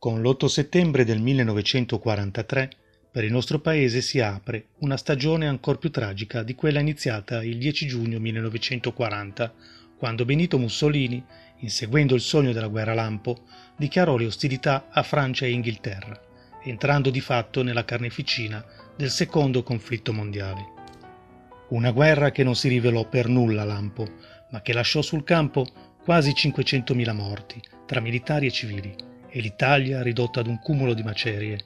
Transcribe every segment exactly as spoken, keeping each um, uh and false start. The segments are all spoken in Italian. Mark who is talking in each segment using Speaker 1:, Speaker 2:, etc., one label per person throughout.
Speaker 1: Con l'otto settembre del millenovecentoquarantatré per il nostro paese si apre una stagione ancor più tragica di quella iniziata il dieci giugno millenovecentoquaranta, quando Benito Mussolini, inseguendo il sogno della guerra lampo, dichiarò le ostilità a Francia e Inghilterra, entrando di fatto nella carneficina del secondo conflitto mondiale. Una guerra che non si rivelò per nulla lampo, ma che lasciò sul campo quasi cinquecentomila morti tra militari e civili, e l'Italia ridotta ad un cumulo di macerie.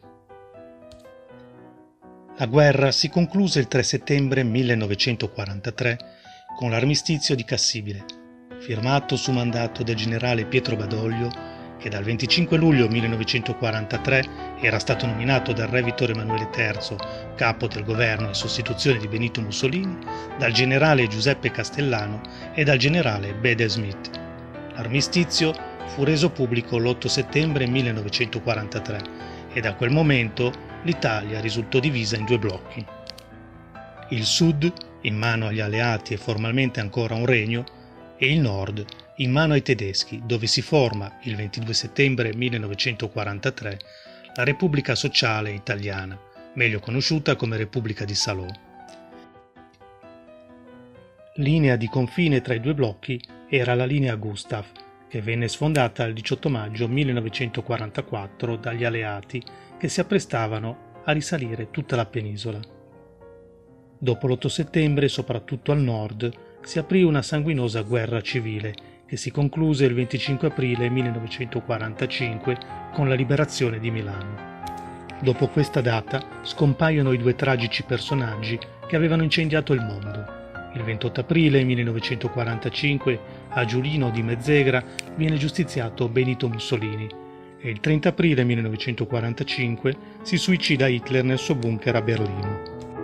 Speaker 1: La guerra si concluse il tre settembre millenovecentoquarantatré con l'armistizio di Cassibile, firmato su mandato del generale Pietro Badoglio, che dal venticinque luglio millenovecentoquarantatré era stato nominato dal re Vittorio Emanuele terzo capo del governo in sostituzione di Benito Mussolini, dal generale Giuseppe Castellano e dal generale Bader Smith. L'armistizio fu reso pubblico l'otto settembre millenovecentoquarantatré e da quel momento l'Italia risultò divisa in due blocchi. Il sud, in mano agli alleati e formalmente ancora un regno, e il nord, in mano ai tedeschi, dove si forma, il ventidue settembre millenovecentoquarantatré, la Repubblica Sociale Italiana, meglio conosciuta come Repubblica di Salò. Linea di confine tra i due blocchi era la linea Gustav, che venne sfondata il diciotto maggio millenovecentoquarantaquattro dagli alleati che si apprestavano a risalire tutta la penisola. Dopo l'otto settembre, soprattutto al nord, si aprì una sanguinosa guerra civile che si concluse il venticinque aprile millenovecentoquarantacinque con la liberazione di Milano. Dopo questa data scompaiono i due tragici personaggi che avevano incendiato il mondo. Il ventotto aprile millenovecentoquarantacinque a Giulino di Mezzegra viene giustiziato Benito Mussolini e il trenta aprile millenovecentoquarantacinque si suicida Hitler nel suo bunker a Berlino.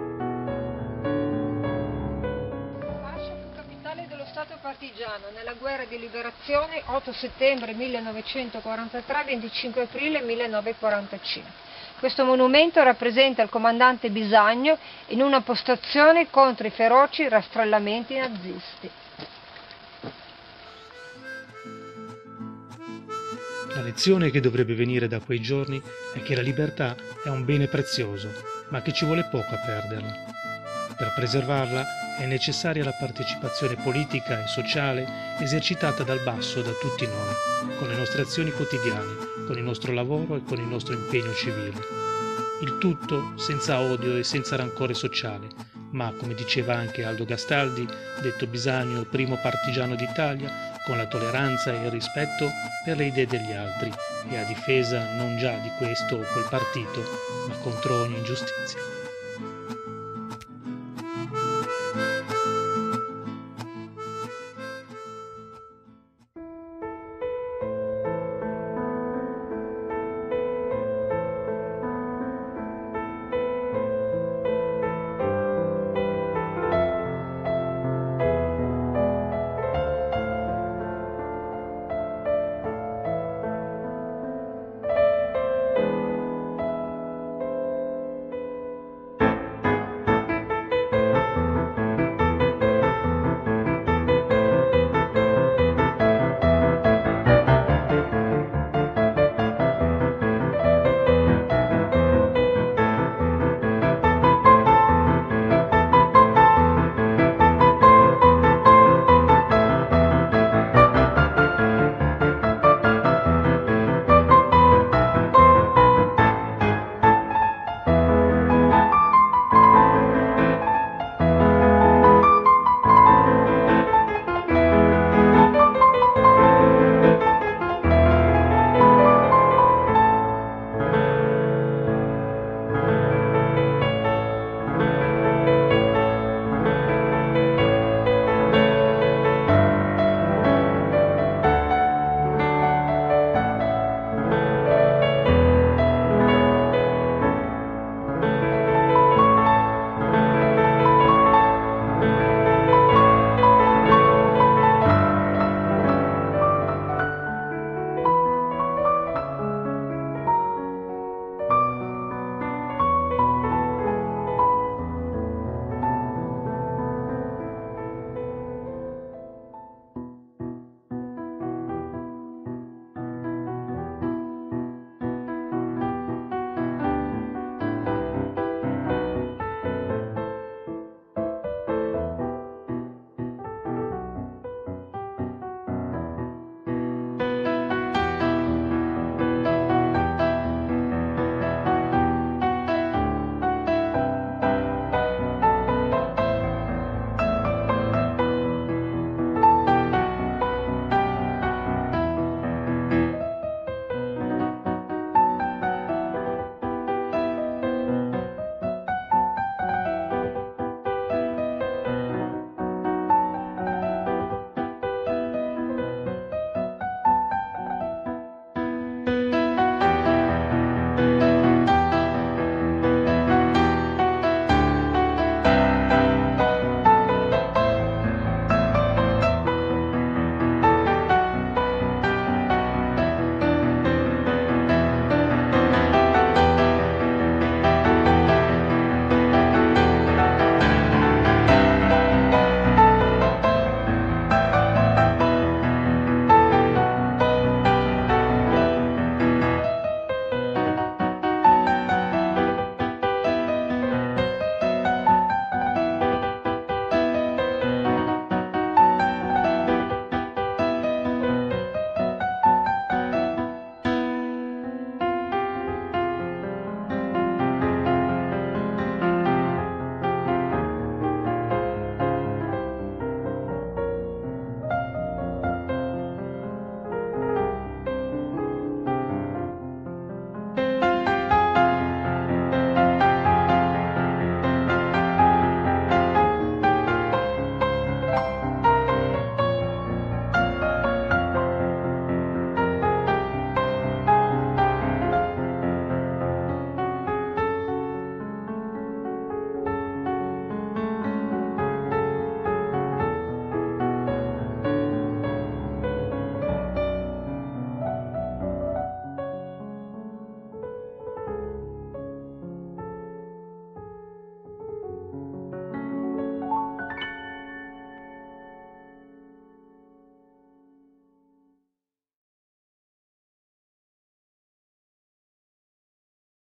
Speaker 2: Fascia fu capitale dello Stato partigiano nella guerra di liberazione otto settembre millenovecentoquarantatré venticinque aprile millenovecentoquarantacinque. Questo monumento rappresenta il comandante Bisagno in una postazione contro i feroci rastrellamenti nazisti.
Speaker 1: La lezione che dovrebbe venire da quei giorni è che la libertà è un bene prezioso, ma che ci vuole poco a perderla. Per preservarla è necessaria la partecipazione politica e sociale esercitata dal basso da tutti noi, con le nostre azioni quotidiane, con il nostro lavoro e con il nostro impegno civile. Il tutto senza odio e senza rancore sociale, ma, come diceva anche Aldo Gastaldi, detto Bisagno primo partigiano d'Italia, con la tolleranza e il rispetto per le idee degli altri e a difesa non già di questo o quel partito, ma contro ogni ingiustizia.